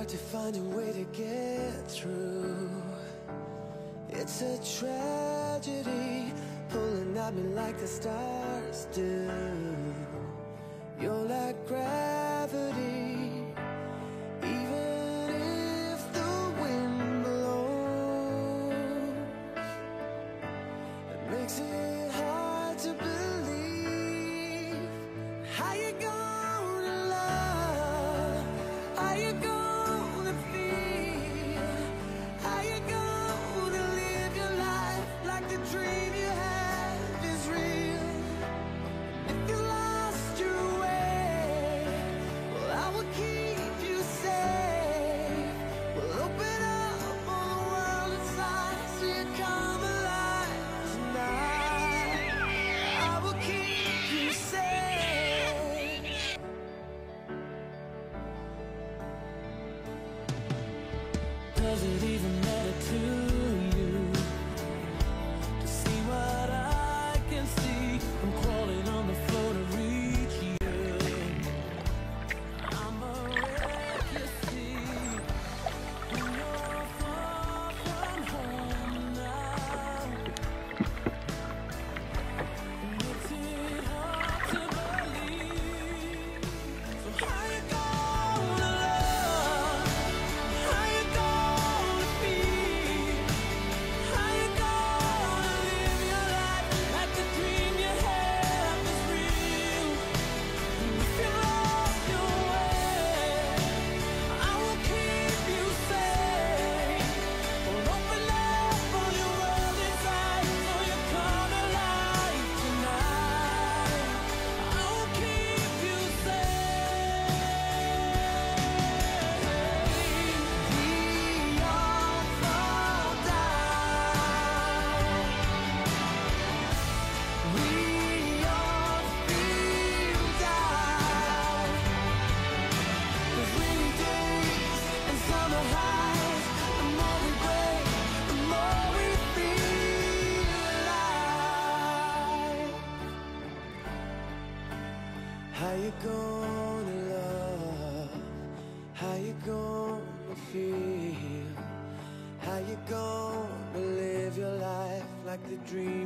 hard to find a way to get through. It's a tragedy, pulling at me like the stars do. You're like gravity, even if the wind blows. It makes it hard to believe. How you gonna love? How you gonna feel? How you gonna live your life like the dream you have is real? If you lost your way, well, I will keep you safe. We'll open up all the world inside so you come alive tonight. I will keep you safe. Does it even matter to you to see what I can see? I'm crawling on the floor to reach you. I'm a wreck, you see. When you're far from home now, makes it hard to believe. So how you gonna love? How you gonna feel? How you gonna live your life like the dream you have is real? If you lost your way, I will keep you safe. We'll open up all your world inside so you come alive tonight. I will keep you safe. We all fall down. We all feel down. There's rainy days and summer highs. The more we break, the more we feel alive. How you gonna love? How you gonna feel? How you gonna live your life like the dream